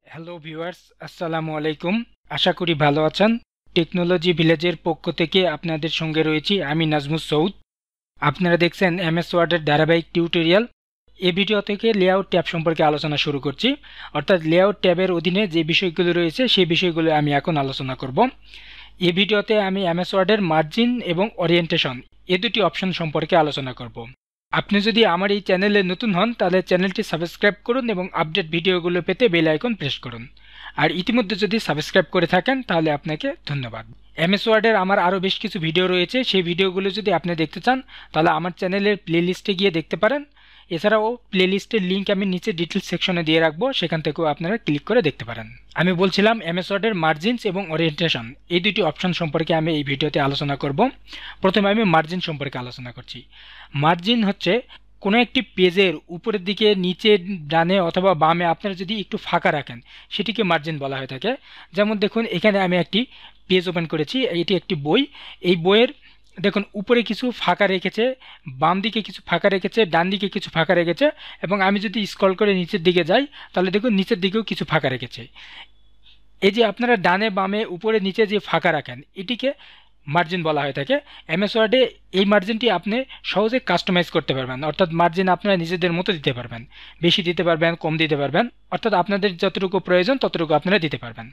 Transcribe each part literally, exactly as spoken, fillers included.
Hello viewers, আসসালামু আলাইকুম। আশা করি ভালো আছেন। টেকনোলজি ভিলেজের পক্ষ থেকে আপনাদের সঙ্গে রয়েছি আমি নাজমুস সৌদ। আপনারা দেখছেন এমএস ওয়ার্ডের ধারাবাহিক টিউটোরিয়াল। এই ভিডিও থেকে লেআউট ট্যাব সম্পর্কে আলোচনা শুরু করছি, অর্থাৎ লেআউট ট্যাবের অধীনে যে বিষয়গুলো রয়েছে সেই বিষয়গুলো আমি এখন আলোচনা করব। এই ভিডিওতে আমি এমএস ওয়ার্ডের মার্জিন এবং ওরিয়েন্টেশন এই দুটি অপশন সম্পর্কে আলোচনা করব। আপনি যদি আমার এই চ্যানেলে নতুন হন তাহলে চ্যানেলটি সাবস্ক্রাইব করুন এবং আপডেট ভিডিওগুলো পেতে বেল আইকন প্রেস করুন। আর ইতিমধ্যে যদি সাবস্ক্রাইব করে থাকেন তাহলে আপনাকে ধন্যবাদ। এমএস ওয়ার্ডের আমার আরও বেশ কিছু ভিডিও রয়েছে, সেই ভিডিওগুলো যদি আপনি দেখতে চান তাহলে আমার চ্যানেলের প্লেলিস্টে গিয়ে দেখতে পারেন। এছাড়াও প্লেলিস্টের লিঙ্ক আমি নিচে ডিটেলস সেকশনে দিয়ে রাখবো, সেখান থেকেও আপনারা ক্লিক করে দেখতে পারেন। আমি বলছিলাম এমএস ওয়ার্ডের মার্জিনস এবং ওরিয়েন্টেশন এই দুটি অপশন সম্পর্কে আমি এই ভিডিওতে আলোচনা করব। প্রথমে আমি মার্জিন সম্পর্কে আলোচনা করছি। মার্জিন হচ্ছে কোনো একটি পেজের উপরের দিকে, নিচে, ডানে অথবা বামে আপনারা যদি একটু ফাঁকা রাখেন সেটিকে মার্জিন বলা হয়ে থাকে। যেমন দেখুন, এখানে আমি একটি পেজ ওপেন করেছি, এটি একটি বই। এই বইয়ের দেখুন উপরে কিছু ফাঁকা রেখেছে, বাম দিকে কিছু ফাঁকা রেখেছে, ডান দিকে কিছু ফাঁকা রেখেছে, এবং আমি যদি স্ক্রল করে নিচের দিকে যাই তাহলে দেখুন নিচের দিকেও কিছু ফাঁকা রেখেছে। এই যে আপনারা ডানে বামে উপরে নিচে যে ফাঁকা রাখেন এটিকে মার্জিন বলা হয়ে থাকে। এমএস ওয়ার্ডে এই মার্জিনটি আপনি সহজে কাস্টমাইজ করতে পারবেন, অর্থাৎ মার্জিন আপনারা নিজেদের মতো দিতে পারবেন, বেশি দিতে পারবেন, কম দিতে পারবেন, অর্থাৎ আপনাদের যতটুকু প্রয়োজন ততটুকু আপনারা দিতে পারবেন।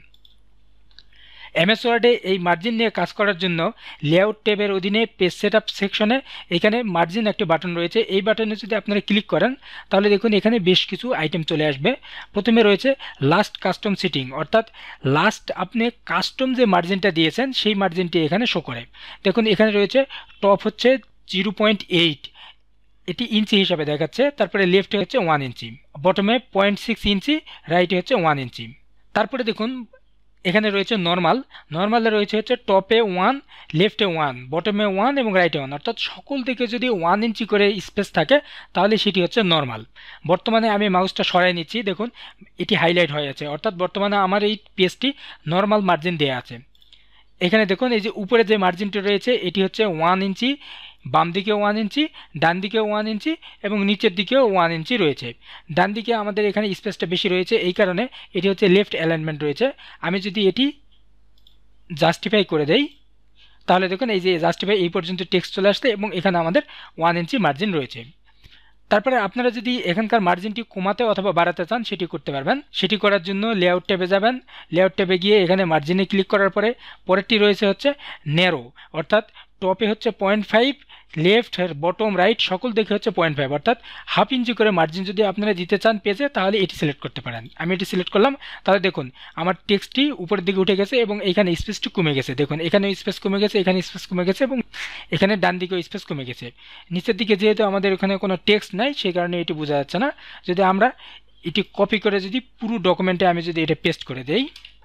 এমএস ওয়ার্ডে এই মার্জিন নিয়ে কাজ করার জন্য লেআউট ট্যাবের অধীনে পেজ সেটআপ সেকশনে এখানে মার্জিন একটি বাটন রয়েছে। এই বাটনে যদি আপনারা ক্লিক করেন তাহলে দেখুন এখানে বেশ কিছু আইটেম চলে আসবে। প্রথমে রয়েছে লাস্ট কাস্টম সেটিং, অর্থাৎ লাস্ট আপনি কাস্টম যে মার্জিনটা দিয়েছেন সেই মার্জিনটি এখানে শো করে। দেখুন এখানে রয়েছে টপ হচ্ছে জিরো পয়েন্ট এইট, এটি ইঞ্চি হিসাবে দেখাচ্ছে। তারপরে লেফটে হচ্ছে ওয়ান ইঞ্চি, বটমে পয়েন্ট সিক্স ইঞ্চি, রাইটে হচ্ছে ওয়ান ইঞ্চি। তারপরে দেখুন এখানে রয়েছে নর্মাল, নর্মালে রয়েছে হচ্ছে টপে ওয়ান, লেফটে ওয়ান, বটমে ওয়ান এবং রাইটে ওয়ান, অর্থাৎ সকল দিকে যদি ওয়ান ইঞ্চি করে স্পেস থাকে তাহলে সেটি হচ্ছে নর্মাল। বর্তমানে আমি মাউসটা সরাই নিচ্ছি, দেখুন এটি হাইলাইট হয়ে আছে, অর্থাৎ বর্তমানে আমার এই পেজটি নর্মাল মার্জিন দেওয়া আছে। এখানে দেখুন এই যে উপরে যে মার্জিনটি রয়েছে এটি হচ্ছে ওয়ান ইঞ্চি, বাম দিকে ওয়ান ইঞ্চি, ডান দিকে ওয়ান ইঞ্চি এবং নিচের দিকেও ওয়ান ইঞ্চি রয়েছে। ডান দিকে আমাদের এখানে স্পেসটা বেশি রয়েছে, এই কারণে এটি হচ্ছে লেফট অ্যালাইনমেন্ট রয়েছে। আমি যদি এটি জাস্টিফাই করে দেই তাহলে দেখুন এই যে জাস্টিফাই এই পর্যন্ত টেক্সট চলে আসছে এবং এখানে আমাদের ওয়ান ইঞ্চি মার্জিন রয়েছে। তারপরে আপনারা যদি এখানকার মার্জিনটি কমাতে অথবা বাড়াতে চান সেটি করতে পারবেন। সেটি করার জন্য লেআউট ট্যাবে যাবেন, লেআউট ট্যাবে গিয়ে এখানে মার্জিনে ক্লিক করার পরে পরেরটি রয়েছে হচ্ছে ন্যারো, অর্থাৎ টপে হচ্ছে point five, left, bottom, right সকল দেখে হচ্ছে পয়েন্ট ফাইভ, অর্থাৎ হাফ ইঞ্চি করে মার্জিন যদি আপনারা দিতে চান পেজে তাহলে এটি সিলেক্ট করতে পারেন। আমি এটি সিলেক্ট করলাম, তাহলে দেখুন আমার টেক্সটটি উপরের দিকে উঠে গেছে এবং এখানে স্পেসটি কমে গেছে। দেখুন এখানে স্পেস কমে গেছে, এখানে স্পেস কমে গেছে এবং এখানে ডান দিকেও স্পেস কমে গেছে। নিচের দিকে যেহেতু আমাদের এখানে কোনো টেক্সট নাই সেই কারণে এটি বোঝা যাচ্ছে না। যদি আমরা এটি কপি করে যদি পুরো ডকুমেন্টে আমি যদি এটা পেস্ট করে দেই,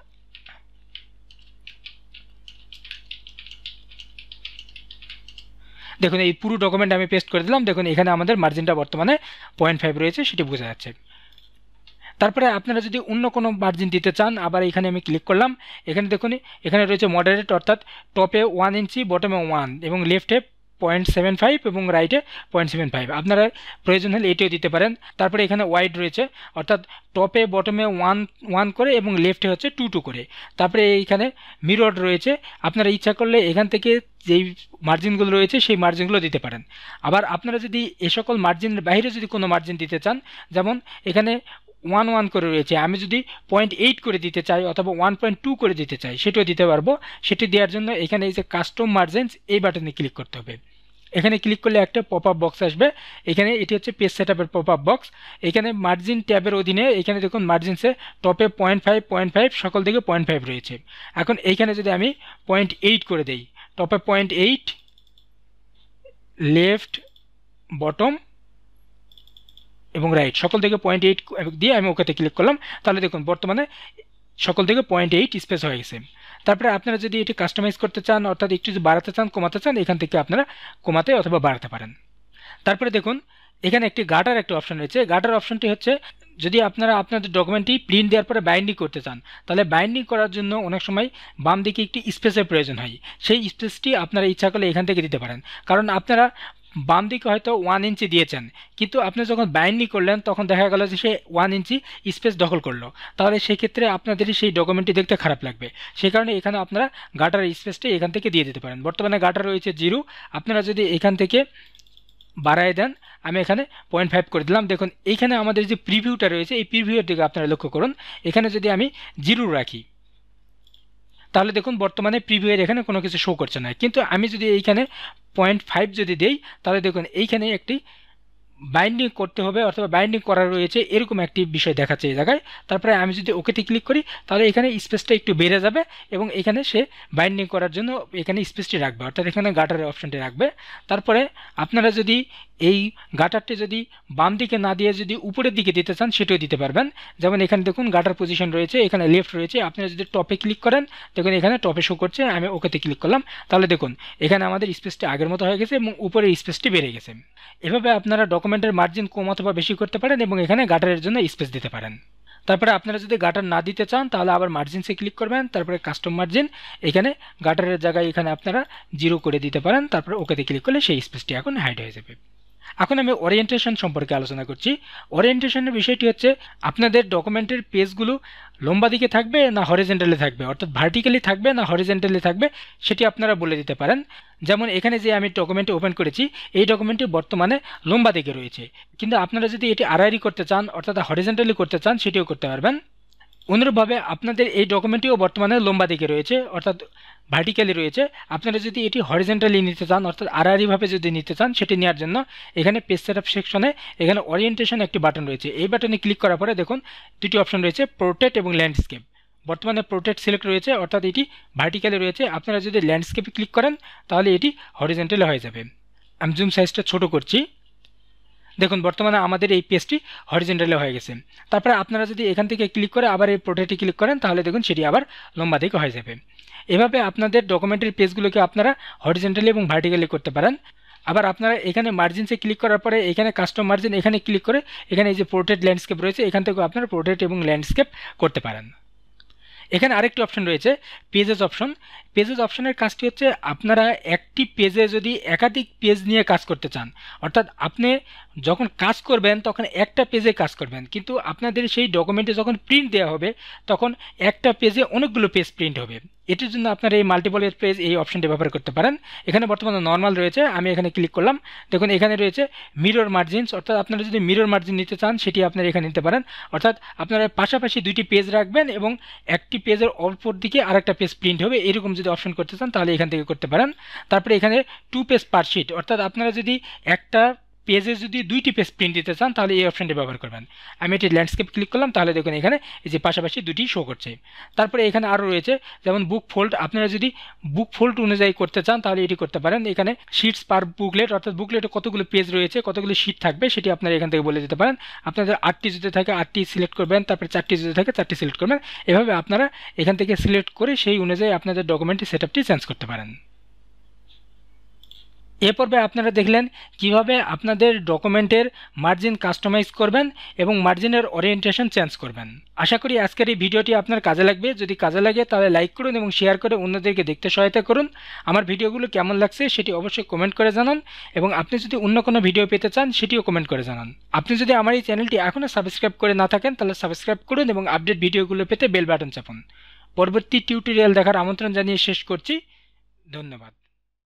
দেখুন এই পুরো ডকুমেন্ট আমি পেস্ট করে দিলাম। দেখুন এখানে আমাদের মার্জিনটা বর্তমানে পয়েন্ট ফাইভ রয়েছে, সেটি বোঝা যাচ্ছে। তারপরে আপনারা যদি অন্য কোনো মার্জিন দিতে চান আবার এখানে আমি ক্লিক করলাম, এখানে দেখুন এখানে রয়েছে মডারেট, অর্থাৎ টপে ওয়ান ইঞ্চি, বটমে ওয়ান এবং লেফটে পয়েন্ট সেভেন ফাইভ এবং রাইটে পয়েন্ট সেভেন ফাইভ, আপনারা প্রয়োজন হলে এটিও দিতে পারেন। তারপরে এখানে ওয়াইড রয়েছে, অর্থাৎ টপে বটমে ওয়ান ওয়ান করে এবং লেফটে হচ্ছে টু টু করে। তারপরে এইখানে মিরর রয়েছে, আপনারা ইচ্ছা করলে এখান থেকে যেই মার্জিনগুলো রয়েছে সেই মার্জিনগুলো দিতে পারেন। আবার আপনারা যদি এ সকল মার্জিনের বাইরে যদি কোনো মার্জিন দিতে চান, যেমন এখানে ওয়ান ওয়ান করে রয়েছে, আমি যদি পয়েন্ট এইট করে দিতে চাই অথবা ওয়ান পয়েন্ট টু করে দিতে চাই সেটাও দিতে পারবো। সেটি দেওয়ার জন্য এখানে এই যে কাস্টম মার্জিনস এই বাটনে ক্লিক করতে হবে। এখানে ক্লিক করলে একটা পপ আপ বক্স আসবে, এখানে এটি হচ্ছে পেজ সেটআপের পপ আপ বক্স। এখানে মার্জিন ট্যাবের অধীনে এখানে দেখুন মার্জিনসে টপে পয়েন্ট ফাইভ পয়েন্ট ফাইভ সকল দিকে পয়েন্ট ফাইভ রয়েছে। এখন এইখানে যদি আমি পয়েন্ট এইট করে দেই, টপে পয়েন্ট এইট, লেফট, বটম এবং রাইট সকল থেকে পয়েন্ট এইট দিয়ে আমি ওকেতে ক্লিক করলাম, তাহলে দেখুন বর্তমানে সকল থেকে পয়েন্ট এইট স্পেস হয়ে গেছে। তারপরে আপনারা যদি এটি কাস্টমাইজ করতে চান, অর্থাৎ একটু যদি বাড়াতে চান, কমাতে চান, এখান থেকে আপনারা কমাতে অথবা বাড়াতে পারেন। তারপরে দেখুন এখানে একটি গাটার একটা অপশন রয়েছে। গাটার অপশনটি হচ্ছে যদি আপনারা আপনাদের ডকুমেন্টটি প্রিন্ট দেওয়ার পরে বাইন্ডিং করতে চান তাহলে বাইন্ডিং করার জন্য অনেক সময় বাম দিকে একটি স্পেসের প্রয়োজন হয়, সেই স্পেসটি আপনারা ইচ্ছা করলে এখান থেকে দিতে পারেন। কারণ আপনারা বাম দিকে হয়তো ওয়ান ইঞ্চি দিয়েছেন, কিন্তু আপনি যখন বাইন্ডিং করলেন তখন দেখা গেল যে সে ওয়ান ইঞ্চি স্পেস দখল করলো, তাহলে সেক্ষেত্রে আপনাদেরই সেই ডকুমেন্টটি দেখতে খারাপ লাগবে। সেই কারণে এখানে আপনারা গাটার স্পেসটি এখান থেকে দিয়ে দিতে পারেন। বর্তমানে গাটার রয়েছে জিরো, আপনারা যদি এখান থেকে বাড়ায় দেন, আমি এখানে পয়েন্ট ফাইভ করে দিলাম। দেখুন এইখানে আমাদের যে প্রিভিউটা রয়েছে এই প্রিভিউয়ের দিকে আপনারা লক্ষ্য করুন, এখানে যদি আমি জিরো রাখি তাহলে দেখুন বর্তমানে প্রিভিউয়ের এখানে কোনো কিছু শো করছে না, কিন্তু আমি যদি এইখানে পয়েন্ট ফাইভ যদি দেই তাহলে দেখুন এইখানে একটি বাইন্ডিং করতে হবে অথবা বাইন্ডিং করা রয়েছে এরকম একটি বিষয় দেখাচ্ছে এই জায়গায়। তারপরে আমি যদি ওকেতে ক্লিক করি তাহলে এখানে স্পেসটা একটু বেড়ে যাবে এবং এখানে সে বাইন্ডিং করার জন্য এখানে স্পেসটি রাখবে, অর্থাৎ এখানে গাটারের অপশনটি রাখবে। তারপরে আপনারা যদি এই গাটারটি যদি বাম দিকে না দিয়ে যদি উপরের দিকে দিতে চান সেটাও দিতে পারবেন। যেমন এখানে দেখুন গাটার পজিশন রয়েছে, এখানে লেফট রয়েছে, আপনারা যদি টপে ক্লিক করেন দেখুন এখানে টপে শো করছে, আমি ওকেতে ক্লিক করলাম, তাহলে দেখুন এখানে আমাদের স্পেসটি আগের মতো হয়ে গেছে এবং উপরের স্পেসটি বেড়ে গেছে। এভাবে আপনারা ডকুমেন্টের মার্জিন কম অথবা বেশি করতে পারেন এবং এখানে গাটারের জন্য স্পেস দিতে পারেন। তারপরে আপনারা যদি গাটার না দিতে চান তাহলে আবার মার্জিনসে ক্লিক করবেন, তারপরে কাস্টম মার্জিন, এখানে গাটারের জায়গায় এখানে আপনারা জিরো করে দিতে পারেন, তারপরে ওকেতে ক্লিক করলে সেই স্পেসটি এখন হাইড হয়ে যাবে। এখন আমি ওরিয়েন্টেশন সম্পর্কে আলোচনা করছি। ওরিয়েন্টেশনের বিষয়টি হচ্ছে আপনাদের ডকুমেন্টের পেজগুলো লম্বা দিকে থাকবে না হরিজেন্টালি থাকবে, অর্থাৎ ভার্টিক্যালি থাকবে না হরিজেন্টালি থাকবে, সেটি আপনারা বলে দিতে পারেন। যেমন এখানে যে আমি ডকুমেন্টটি ওপেন করেছি এই ডকুমেন্টটি বর্তমানে লম্বা দিকে রয়েছে, কিন্তু আপনারা যদি এটি আড়াআড়ি করতে চান অর্থাৎ হরিজেন্টালি করতে চান সেটিও করতে পারবেন। অনুরূপভাবে আপনাদের এই ডকুমেন্টটিও বর্তমানে লম্বা দিকে রয়েছে অর্থাৎ ভার্টিক্যালি রয়েছে, আপনারা যদি এটি হরিজেন্টালি নিতে চান অর্থাৎ আড়াআড়িভাবে যদি নিতে চান সেটি নেওয়ার জন্য এখানে পেজ সেটআপ সেকশনে এখানে ওরিয়েন্টেশন একটি বাটন রয়েছে, এই বাটনে ক্লিক করার পরে দেখুন দুটি অপশন রয়েছে, পোর্ট্রেট এবং ল্যান্ডস্কেপ। বর্তমানে পোর্ট্রেট সিলেক্ট রয়েছে অর্থাৎ এটি ভার্টিক্যালি রয়েছে, আপনারা যদি ল্যান্ডস্কেপে ক্লিক করেন তাহলে এটি হরিজেন্টালি হয়ে যাবে। আমি জুম সাইজটা ছোট করছি, দেখুন বর্তমানে আমাদের এই পেজটি হরিজেন্টালি হয়ে গেছে। তারপরে আপনারা যদি এখান থেকে ক্লিক করে আবার এই পোর্ট্রেটে ক্লিক করেন তাহলে দেখুন সেটি আবার লম্বা দিকে হয়ে যাবে। এভাবে আপনাদের ডকুমেন্টের পেজগুলোকে আপনারা হরিজেন্টালি এবং ভার্টিক্যালি করতে পারেন। আবার আপনারা এখানে মার্জিনসে ক্লিক করার পরে এখানে কাস্টম মার্জিন এখানে ক্লিক করে এখানে এই যে পোর্ট্রেট ল্যান্ডস্কেপ রয়েছে এখান থেকে আপনারা পোর্ট্রেট এবং ল্যান্ডস্কেপ করতে পারেন। এখানে আরেকটি অপশন রয়েছে পেজেস অপশন। পেজেস অপশনের কাজটি হচ্ছে আপনারা একটি পেজে যদি একাধিক পেজ নিয়ে কাজ করতে চান, অর্থাৎ আপনি যখন কাজ করবেন তখন একটা পেজে কাজ করবেন, কিন্তু আপনাদের সেই ডকুমেন্টে যখন প্রিন্ট দেওয়া হবে তখন একটা পেজে অনেকগুলো পেজ প্রিন্ট হবে। এটির জন্য আপনারা এই মাল্টিপল পেজ এই অপশনটি ব্যবহার করতে পারেন। এখানে বর্তমানে নর্মাল রয়েছে, আমি এখানে ক্লিক করলাম, দেখুন এখানে রয়েছে মিরর মার্জিনস, অর্থাৎ আপনারা যদি মিরর মার্জিন নিতে চান সেটি আপনারা এখানে নিতে পারেন, অর্থাৎ আপনারা পাশাপাশি দুইটি পেজ রাখবেন এবং একটি পেজের অপর দিকে আরেকটা পেজ প্রিন্ট হবে, এরকম যদি অপশন করতে চান তাহলে এখান থেকে করতে পারেন। তারপরে এখানে টু পেজ পার শিট, অর্থাৎ আপনারা যদি একটা পেজে যদি দুইটি পেজ প্রিন্ট দিতে চান তাহলে এই অপশনটি ব্যবহার করবেন। আমি এটি ল্যান্ডস্কেপ ক্লিক করলাম, তাহলে দেখুন এখানে এই যে পাশাপাশি দুটি শো করছে। তারপরে এখানে আরও রয়েছে যেমন বুক ফোল্ড, আপনারা যদি বুক ফোল্ড অনুযায়ী করতে চান তাহলে এটি করতে পারেন। এখানে শিটস পার বুকলেট, অর্থাৎ বুকলেটে কতগুলো পেজ রয়েছে কতগুলো শিট থাকবে সেটি আপনারা এখান থেকে বলে দিতে পারেন। আপনাদের আটটি যদি থাকে আটটি সিলেক্ট করবেন, তারপরে চারটি যদি থাকে চারটি সিলেক্ট করবেন। এভাবে আপনারা এখান থেকে সিলেক্ট করে সেই অনুযায়ী আপনাদের ডকুমেন্টটি সেটআপটি চেঞ্জ করতে পারেন। এ পর্বে আপনারা দেখলেন কিভাবে আপনাদের ডকুমেন্টের মার্জিন কাস্টমাইজ করবেন এবং মার্জিনের ওরিয়েন্টেশন চেঞ্জ করবেন। আশা করি আজকের এই ভিডিওটি আপনার কাজে লাগবে। যদি কাজে লাগে তাহলে লাইক করুন এবং শেয়ার করে অন্যদেরকে দেখতে সহায়তা করুন। আমার ভিডিওগুলো কেমন লাগছে সেটি অবশ্যই কমেন্ট করে জানান এবং আপনি যদি অন্য কোনো ভিডিও পেতে চান সেটিও কমেন্ট করে জানান। আপনি যদি আমার এই চ্যানেলটি এখনও সাবস্ক্রাইব করে না থাকেন তাহলে সাবস্ক্রাইব করুন এবং আপডেট ভিডিওগুলো পেতে বেল বাটন চাপুন। পরবর্তী টিউটোরিয়াল দেখার আমন্ত্রণ জানিয়ে শেষ করছি। ধন্যবাদ।